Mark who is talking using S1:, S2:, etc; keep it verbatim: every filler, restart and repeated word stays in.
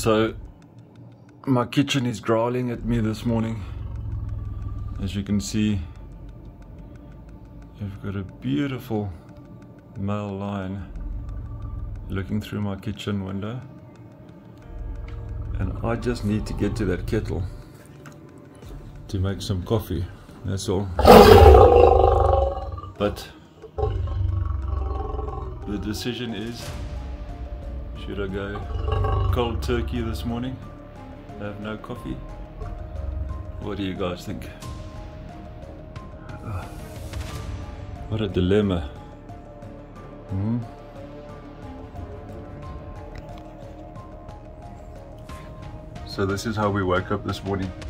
S1: So my kitchen is growling at me this morning. As you can see, you've got a beautiful male lion looking through my kitchen window, and I just need to get to that kettle to make some coffee, that's all. But the decision is, should I go cold turkey this morning, have no coffee? What do you guys think? Oh, what a dilemma. Hmm? So this is how we woke up this morning.